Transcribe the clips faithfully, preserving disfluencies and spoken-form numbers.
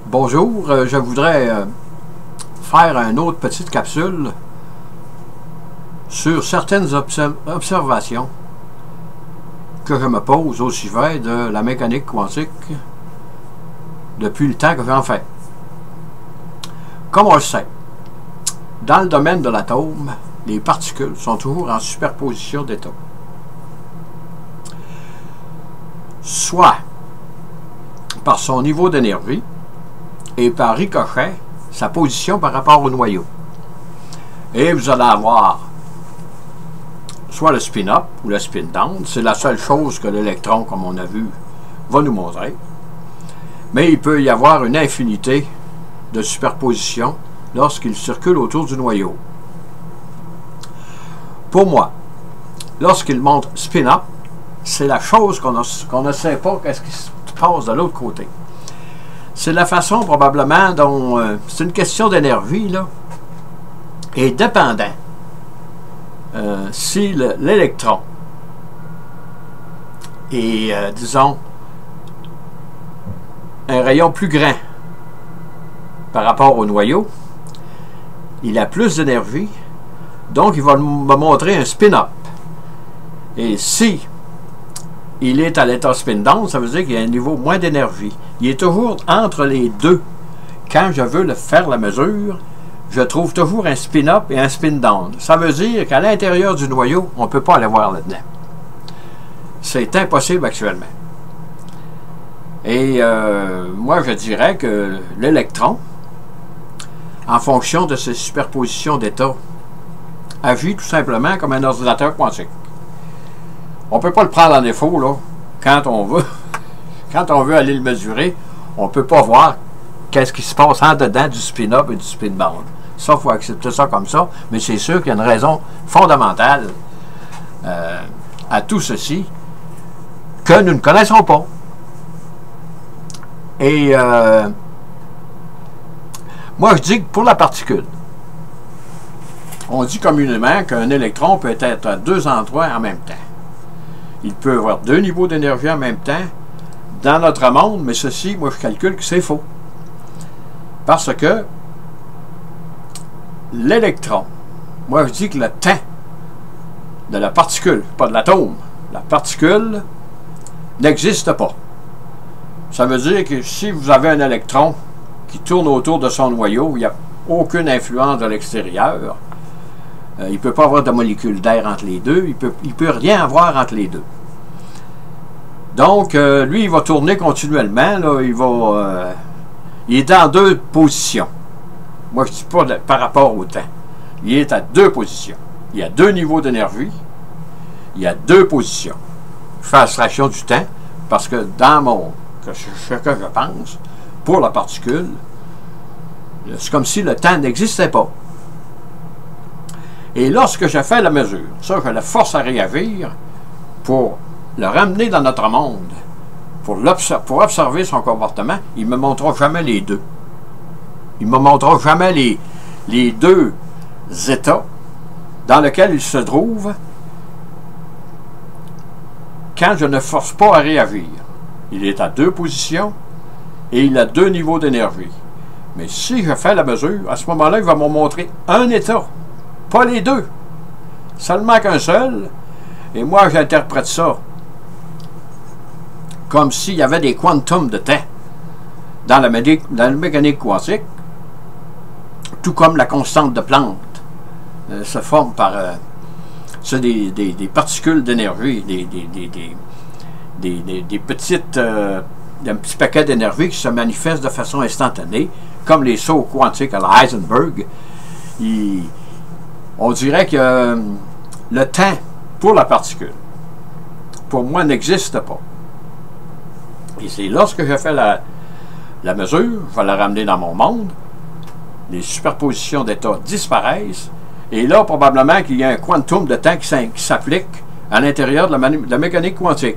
Bonjour, euh, je voudrais euh, faire une autre petite capsule sur certaines observ observations que je me pose au sujet de la mécanique quantique depuis le temps que j'en fais. Comme on le sait, dans le domaine de l'atome, les particules sont toujours en superposition d'états. Soit par son niveau d'énergie et par ricochet, sa position par rapport au noyau. Et vous allez avoir soit le spin-up ou le spin-down. C'est la seule chose que l'électron, comme on a vu, va nous montrer. Mais il peut y avoir une infinité de superpositions lorsqu'il circule autour du noyau. Pour moi, lorsqu'il monte spin-up, c'est la chose qu'on qu'on ne sait pas qu'est-ce qui se passe de l'autre côté. C'est la façon probablement dont euh, c'est une question d'énergie là, et dépendant euh, si l'électron est, euh, disons, un rayon plus grand par rapport au noyau, il a plus d'énergie, donc il va me montrer un spin-up. Et si il est à l'état spin-down, ça veut dire qu'il y a un niveau moins d'énergie. Il est toujours entre les deux. Quand je veux le faire la mesure, je trouve toujours un spin-up et un spin-down. Ça veut dire qu'à l'intérieur du noyau, on ne peut pas aller voir là-dedans. C'est impossible actuellement. Et euh, moi, je dirais que l'électron, en fonction de ses superpositions d'états, agit tout simplement comme un ordinateur quantique. On ne peut pas le prendre en défaut, là, quand on veut. Quand on veut aller le mesurer, on ne peut pas voir qu'est-ce qui se passe en dedans du spin-up et du spin-down. Ça, il faut accepter ça comme ça, mais c'est sûr qu'il y a une raison fondamentale euh, à tout ceci que nous ne connaissons pas. Et euh, moi, je dis que pour la particule, on dit communément qu'un électron peut être à deux endroits en même temps. Il peut avoir deux niveaux d'énergie en même temps dans notre monde, mais ceci, moi, je calcule que c'est faux. Parce que l'électron, moi, je dis que le temps de la particule, pas de l'atome, la particule n'existe pas. Ça veut dire que si vous avez un électron qui tourne autour de son noyau, il n'y a aucune influence de l'extérieur. Euh, il ne peut pas avoir de molécules d'air entre les deux. Il peut, il peut rien avoir entre les deux. Donc, euh, lui, il va tourner continuellement. Là, il va, euh, il est dans deux positions. Moi, je ne dis pas de, par rapport au temps. Il est à deux positions. Il y a deux niveaux d'énergie. Il y a deux positions. Je fais abstraction du temps parce que dans mon... Que ce que je pense, pour la particule, c'est comme si le temps n'existait pas. Et lorsque je fais la mesure, ça, je la force à réagir pour le ramener dans notre monde, pour, pour observer son comportement, il ne me montrera jamais les deux. Il ne me montrera jamais les, les deux états dans lesquels il se trouve quand je ne force pas à réagir. Il est à deux positions et il a deux niveaux d'énergie. Mais si je fais la mesure, à ce moment-là, il va me montrer un état, pas les deux, seulement qu'un seul. Et moi, j'interprète ça comme s'il y avait des quantums de temps dans la, dans la mécanique quantique, tout comme la constante de Planck euh, se forme par euh, des, des, des particules d'énergie, des, des, des, des Des, des, des petites, euh, un petit paquet d'énergie qui se manifeste de façon instantanée, comme les sauts quantiques à la Heisenberg. Il, on dirait que euh, le temps pour la particule, pour moi, n'existe pas. Et c'est lorsque je fais la, la mesure, je vais la ramener dans mon monde, les superpositions d'états disparaissent, et là, probablement qu'il y a un quantum de temps qui s'applique à l'intérieur de, de la mécanique quantique.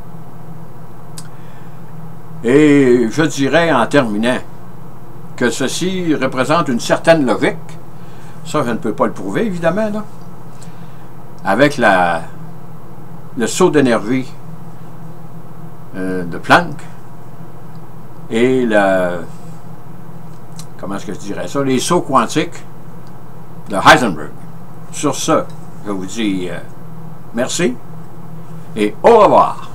Et je dirais en terminant que ceci représente une certaine logique. Ça, je ne peux pas le prouver, évidemment, là. Avec la, le saut d'énergie euh, de Planck et la, comment est-ce que je dirais ça, les sauts quantiques de Heisenberg. Sur ce, je vous dis euh, merci et au revoir.